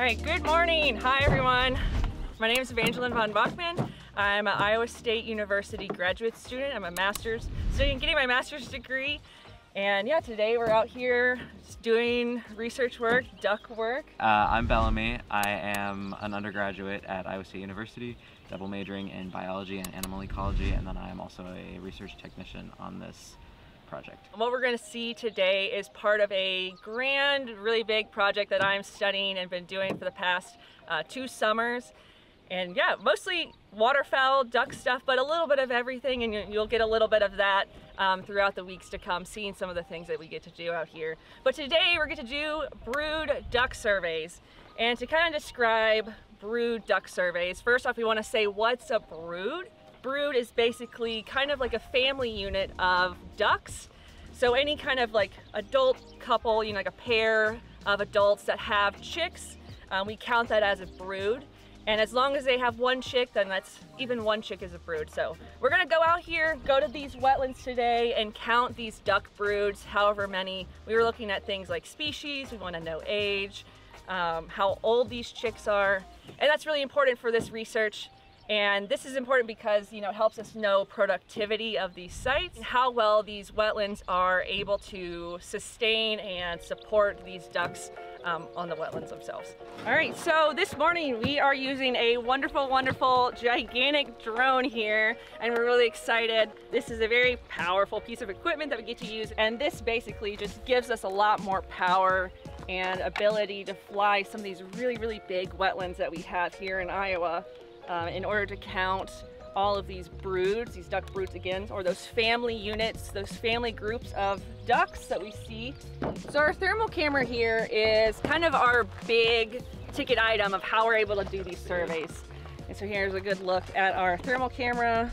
right, good morning. Hi everyone. My name is Evangeline von Bachman. I'm an Iowa State University graduate student. I'm a master's student getting my master's degree. And yeah, today we're out here just doing research work, duck work. I'm Bellamy. I am an undergraduate at Iowa State University, double majoring in biology and animal ecology, and then I am also a research technician on this project. What we're going to see today is part of a grand, really big project that I'm studying and been doing for the past 2 summers. And yeah, mostly waterfowl, duck stuff, but a little bit of everything, and you'll get a little bit of that throughout the weeks to come, seeing some of the things that we get to do out here. But today we're going to do brood duck surveys. And to kind of describe brood duck surveys, first off we want to say, what's a brood? Brood is basically kind of like a family unit of ducks. So any kind of like adult couple, you know, like a pair of adults that have chicks, we count that as a brood. And as long as they have 1 chick, then that's even 1 chick is a brood. So we're gonna go out here, go to these wetlands today and count these duck broods, however many. We were looking at things like species, we wanna know age, how old these chicks are. And that's really important for this research. And this is important because, you know, it helps us know productivity of these sites, how well these wetlands are able to sustain and support these ducks on the wetlands themselves. All right, so this morning we are using a wonderful, wonderful, gigantic drone here, and we're really excited. This is a very powerful piece of equipment that we get to use, and this basically just gives us a lot more power and ability to fly some of these really, really big wetlands that we have here in Iowa. In order to count all of these broods, these duck broods again, or those family units, those family groups of ducks that we see. So our thermal camera here is kind of our big ticket item of how we're able to do these surveys. And so here's a good look at our thermal camera.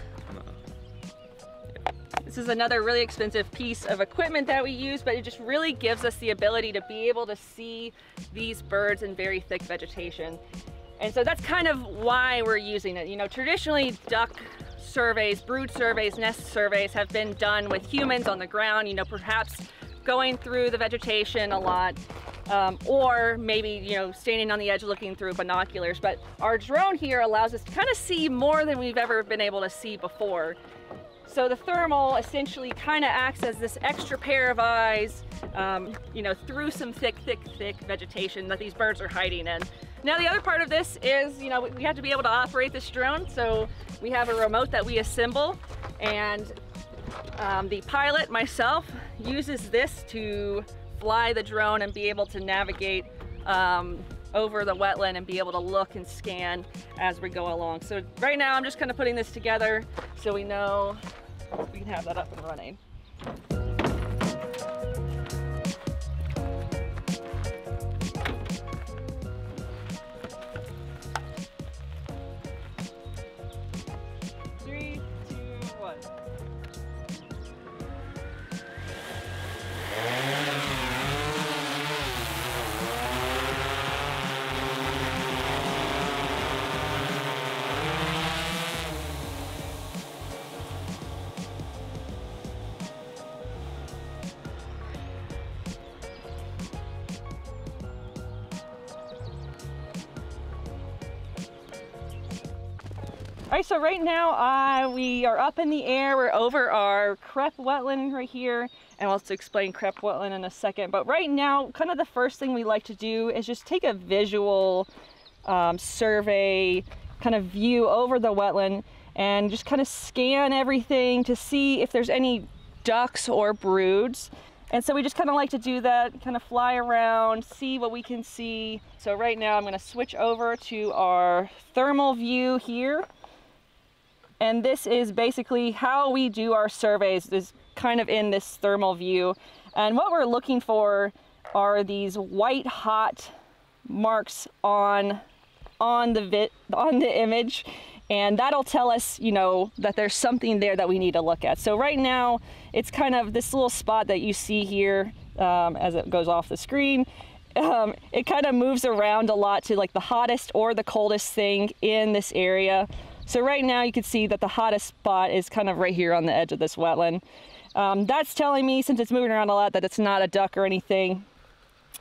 This is another really expensive piece of equipment that we use, but it just really gives us the ability to be able to see these birds in very thick vegetation. And so that's kind of why we're using it. You know, traditionally duck surveys, brood surveys, nest surveys have been done with humans on the ground, you know, perhaps going through the vegetation a lot, or maybe, you know, standing on the edge looking through binoculars. But our drone here allows us to kind of see more than we've ever been able to see before. So the thermal essentially kind of acts as this extra pair of eyes, you know, through some thick vegetation that these birds are hiding in. Now the other part of this is, you know, we have to be able to operate this drone, so we have a remote that we assemble, and the pilot, myself, uses this to fly the drone and be able to navigate over the wetland and be able to look and scan as we go along. So right now I'm just kind of putting this together so we know we can have that up and running. All right, so right now we are up in the air. We're over our CREP wetland right here, and I'll also explain CREP wetland in a second. But right now, kind of the first thing we like to do is just take a visual survey kind of view over the wetland and just kind of scan everything to see if there's any ducks or broods. And so we just kind of like to do that, kind of fly around, see what we can see. So right now I'm going to switch over to our thermal view here. And this is basically how we do our surveys, is kind of in this thermal view. And what we're looking for are these white hot marks on the image, and that'll tell us, you know, that there's something there that we need to look at. So right now it's kind of this little spot that you see here as it goes off the screen. It kind of moves around a lot to like the hottest or the coldest thing in this area. So right now you can see that the hottest spot is kind of right here on the edge of this wetland. That's telling me, since it's moving around a lot, that it's not a duck or anything.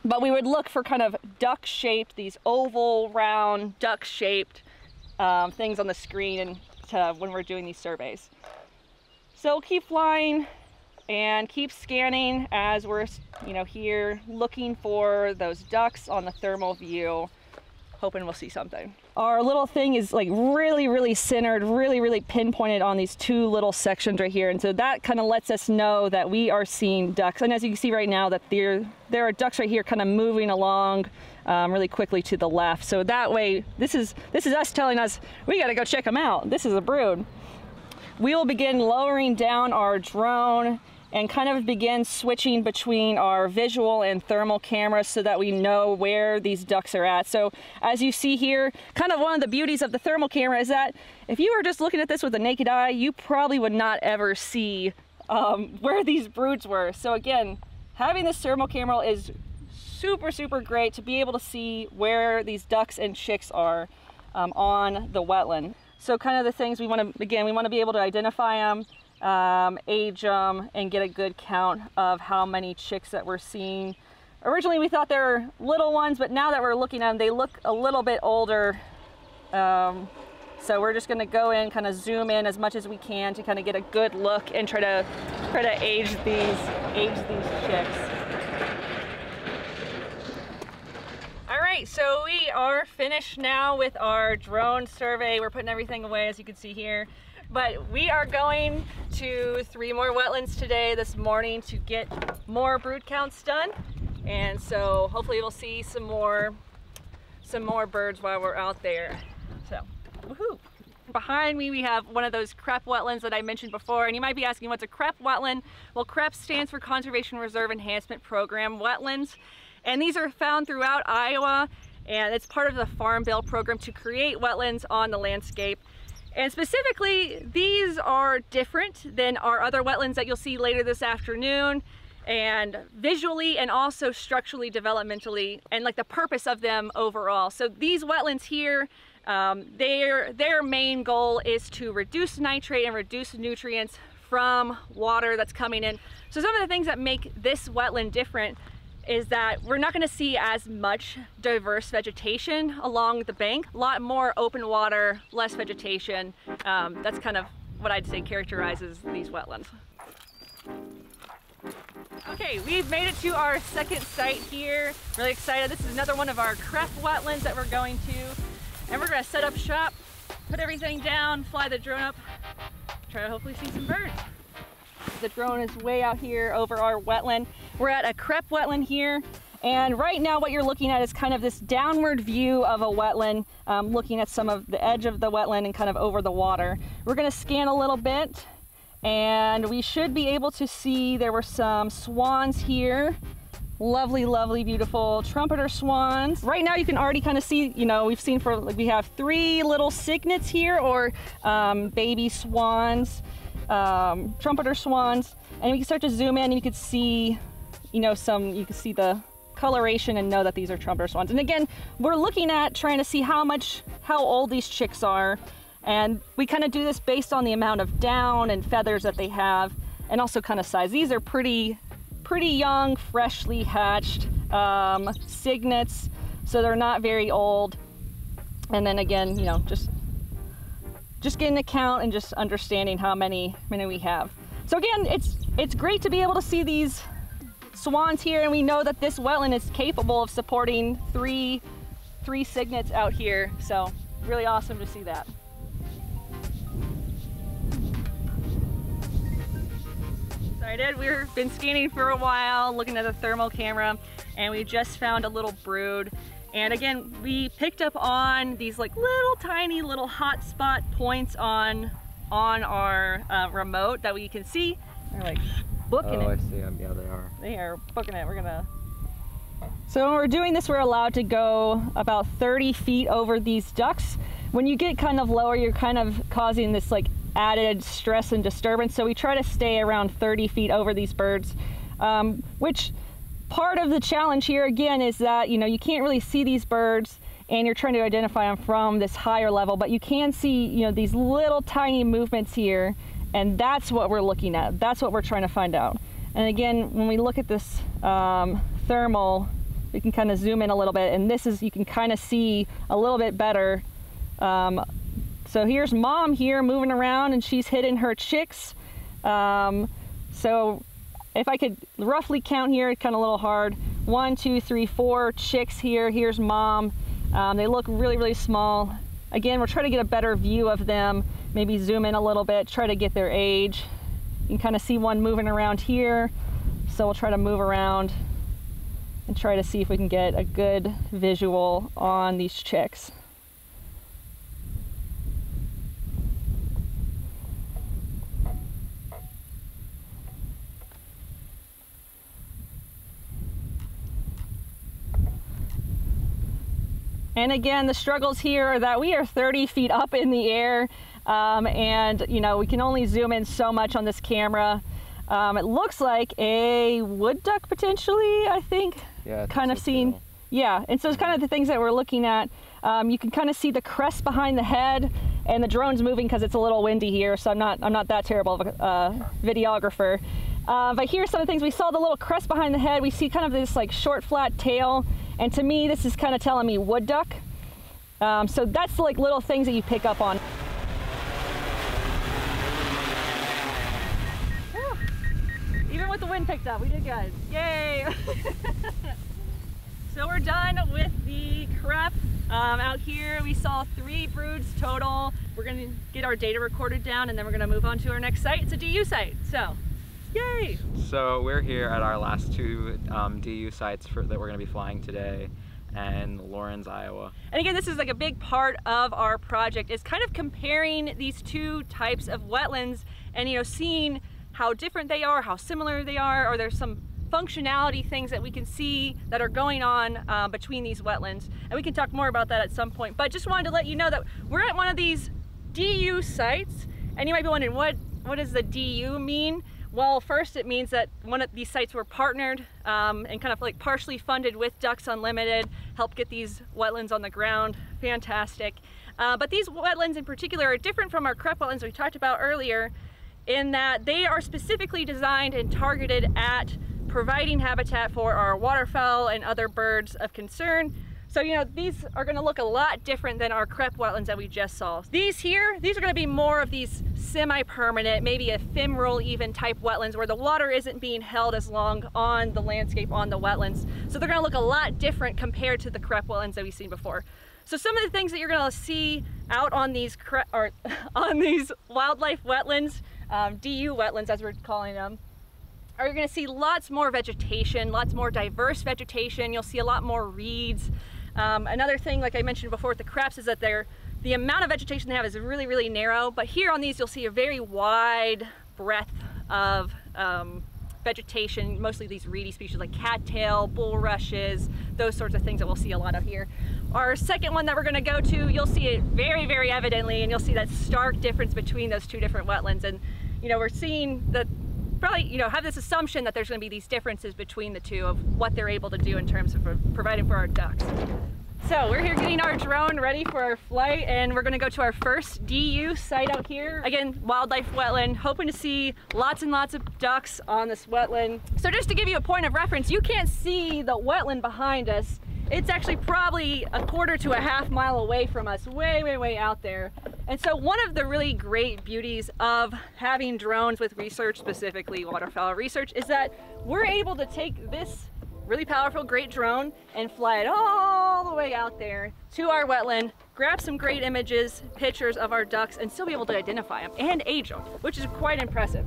But we would look for kind of duck-shaped, these oval, round, duck-shaped things on the screen and when we're doing these surveys. So we'll keep flying and keep scanning as we're, you know, here looking for those ducks on the thermal view, hoping we'll see something. Our little thing is like really centered, really pinpointed on these two little sections right here. And so that kind of lets us know that we are seeing ducks. And as you can see right now, that there are ducks right here kind of moving along really quickly to the left. So that way, this is us telling us, we gotta go check them out. This is a brood. We will begin lowering down our drone and kind of begin switching between our visual and thermal cameras so that we know where these ducks are at. So as you see here, kind of one of the beauties of the thermal camera is that if you were just looking at this with the naked eye, you probably would not ever see where these broods were. So again, having this thermal camera is super great to be able to see where these ducks and chicks are on the wetland. So kind of the things we want to, again, we want to be able to identify them, age them, and get a good count of how many chicks that we're seeing. Originally we thought they were little ones, but now that we're looking at them, they look a little bit older. So we're just going to go in, kind of zoom in as much as we can to kind of get a good look and try to age these chicks. All right, so we are finished now with our drone survey. We're putting everything away, as you can see here. But we are going to 3 more wetlands today, this morning, to get more brood counts done. And so hopefully we'll see some more birds while we're out there. So, woohoo! Behind me we have one of those CREP wetlands that I mentioned before, and you might be asking, what's a CREP wetland? Well, CREP stands for Conservation Reserve Enhancement Program wetlands, and these are found throughout Iowa, and it's part of the Farm Bill program to create wetlands on the landscape. And specifically, these are different than our other wetlands that you'll see later this afternoon, and visually and also structurally, developmentally, and like the purpose of them overall. So these wetlands here, their main goal is to reduce nitrate and reduce nutrients from water that's coming in. So some of the things that make this wetland different is that we're not going to see as much diverse vegetation along the bank. A lot more open water, less vegetation. That's kind of what I'd say characterizes these wetlands. Okay, we've made it to our second site here. Really excited. This is another one of our CREP wetlands that we're going to. And we're going to set up shop, put everything down, fly the drone up, try to hopefully see some birds. The drone is way out here over our wetland. We're at a CREP wetland here, and right now what you're looking at is kind of this downward view of a wetland, looking at some of the edge of the wetland and kind of over the water. We're going to scan a little bit, and we should be able to see there were some swans here. Lovely, beautiful trumpeter swans. Right now you can already kind of see, you know, we have 3 little cygnets here, or baby swans. Trumpeter swans, and we can start to zoom in and you can see, you can see the coloration and know that these are trumpeter swans. And again, we're looking at trying to see how old these chicks are, and we kind of do this based on the amount of down and feathers that they have, and also kind of size. These are pretty young, freshly hatched cygnets, so they're not very old. And then again, you know, just getting a count and just understanding how many we have. So again, it's great to be able to see these swans here, and we know that this wetland is capable of supporting three cygnets out here. So really awesome to see that. Excited. We've been scanning for a while, looking at the thermal camera, and we just found a little brood. And again, we picked up on these like tiny little hot spot points on our remote that we can see. They're like booking it. Oh, I see them. Yeah, they are. They are booking it. So when we're doing this, we're allowed to go about 30 feet over these ducks. When you get kind of lower, you're kind of causing this like added stress and disturbance. So we try to stay around 30 feet over these birds, which part of the challenge here again is that, you know, you can't really see these birds and you're trying to identify them from this higher level, but you can see, you know, these little tiny movements here, and that's what we're looking at. That's what we're trying to find out. And again, when we look at this thermal we can kind of zoom in a little bit, and this is, you can kind of see a little bit better. So here's mom here moving around, and she's hitting her chicks. So if I could roughly count here, it's kind of a little hard. 1, 2, 3, 4 chicks here. Here's mom. They look really, really small. Again, we're trying to get a better view of them. Maybe zoom in a little bit, try to get their age. You can kind of see one moving around here. So we'll try to move around and try to see if we can get a good visual on these chicks. And again, the struggles here are that we are 30 feet up in the air, and you know, we can only zoom in so much on this camera. It looks like a wood duck potentially, I think. Yeah, kind of seen. Yeah, and so it's kind of the things that we're looking at. You can kind of see the crest behind the head, and the drone's moving because it's a little windy here, so I'm not that terrible of a videographer. But here's some of the things. We saw the little crest behind the head. We see kind of this like short, flat tail. And to me, this is kind of telling me wood duck. So that's like little things that you pick up on. Whew. Even with the wind picked up, we did good. Yay! So we're done with the CREP. Out here we saw 3 broods total. We're gonna get our data recorded down, and then we're gonna move on to our next site. It's a DU site, so yay! So we're here at our last 2 DU sites that we're going to be flying today, and Lawrence, Iowa. And again, this is like a big part of our project, is kind of comparing these 2 types of wetlands and, you know, seeing how different they are, how similar they are, or there's some functionality things that we can see that are going on between these wetlands. And we can talk more about that at some point. But just wanted to let you know that we're at one of these DU sites, and you might be wondering, what does the DU mean? Well, first it means that one of these sites were partnered and kind of like partially funded with Ducks Unlimited, help get these wetlands on the ground. Fantastic. But these wetlands in particular are different from our CREP wetlands we talked about earlier, in that they are specifically designed and targeted at providing habitat for our waterfowl and other birds of concern. So, you know, these are going to look a lot different than our CREP wetlands that we just saw. These are going to be more of these semi-permanent, maybe ephemeral even type wetlands where the water isn't being held as long on the landscape, on the wetlands. So they're going to look a lot different compared to the CREP wetlands that we've seen before. So some of the things that you're going to see out on these on these wildlife wetlands, DU wetlands as we're calling them, are you're going to see lots more vegetation, lots more diverse vegetation. You'll see a lot more reeds. Another thing, like I mentioned before with the CREPs, is that the amount of vegetation they have is really, really narrow, but here on these you'll see a very wide breadth of vegetation, mostly these reedy species like cattail, bulrushes, those sorts of things that we'll see a lot of here. Our second one that we're going to go to, you'll see it very, very evidently, and you'll see that stark difference between those 2 different wetlands. And, you know, we're seeing that probably, you know, have this assumption that there's going to be these differences between the 2 of what they're able to do in terms of providing for our ducks. So we're here getting our drone ready for our flight, and we're going to go to our first DU site out here. Again, wildlife wetland, hoping to see lots and lots of ducks on this wetland. So just to give you a point of reference, you can't see the wetland behind us. It's actually probably a quarter to a half mile away from us, way, way, way out there. And so one of the really great beauties of having drones with research, specifically waterfowl research, is that we're able to take this really powerful, great drone and fly it all the way out there to our wetland, grab some great images, pictures of our ducks, and still be able to identify them and age them, which is quite impressive.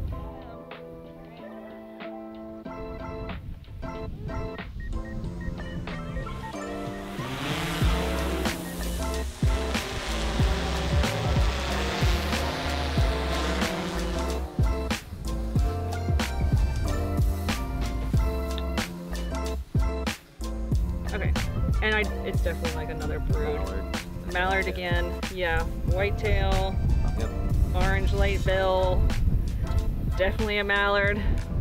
Okay, and it's definitely like another brood. Mallard again, yeah. Whitetail, yep. Orange late bill, definitely a mallard.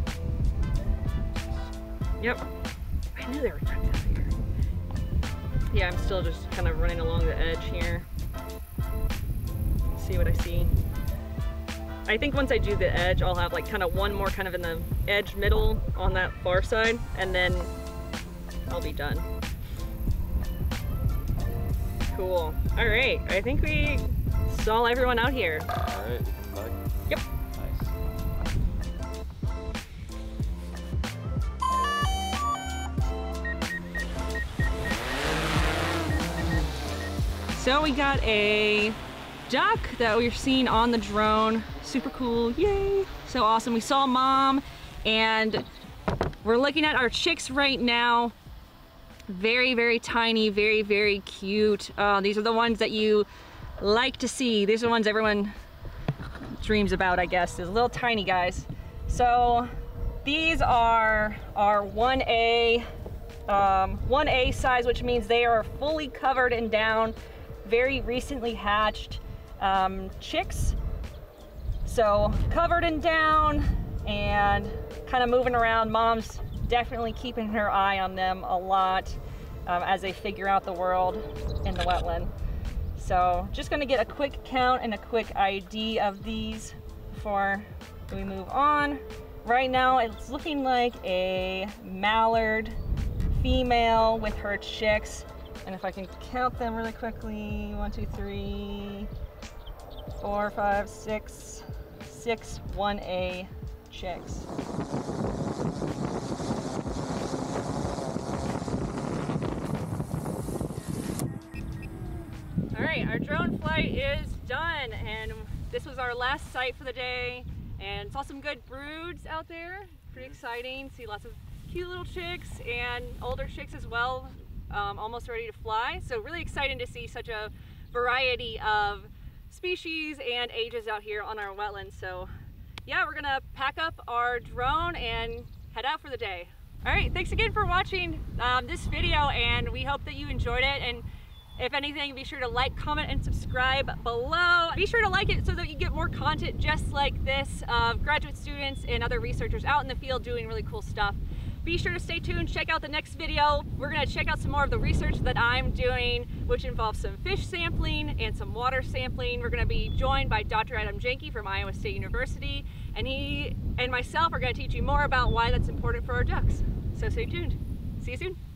Yep, I knew they were tucked out here. Yeah, I'm still just kind of running along the edge here. See what I see. I think once I do the edge, I'll have like kind of one more kind of in the edge middle on that far side, and then I'll be done. Cool. All right, I think we saw everyone out here. All right, you come back. Yep. Nice. So we got a duck that we're seeing on the drone. Super cool, yay. So awesome. We saw Mom, and we're looking at our chicks right now. Very, very tiny, very, very cute. These are the ones that you like to see. These are the ones everyone dreams about, I guess. These little tiny guys. So these are our 1A size, which means they are fully covered in down, very recently hatched chicks. So covered in down and kind of moving around. Mom's definitely keeping her eye on them a lot as they figure out the world in the wetland. So just gonna get a quick count and a quick ID of these before we move on. Right now it's looking like a mallard female with her chicks. And if I can count them really quickly, 1, 2, 3, 4, 5, 6 1A chicks. All right, our drone flight is done, and this was our last site for the day, and saw some good broods out there. Pretty exciting. See lots of cute little chicks and older chicks as well, almost ready to fly. So really exciting to see such a variety of species and ages out here on our wetlands. So yeah, we're gonna pack up our drone and head out for the day. All right, thanks again for watching this video, and we hope that you enjoyed it. And if anything, be sure to like, comment, and subscribe below. Be sure to like it so that you get more content just like this of graduate students and other researchers out in the field doing really cool stuff. Be sure to stay tuned, check out the next video. We're gonna check out some more of the research that I'm doing, which involves some fish sampling and some water sampling. We're gonna be joined by Dr. Adam Jenke from Iowa State University, and he and myself are gonna teach you more about why that's important for our ducks. So stay tuned. See you soon.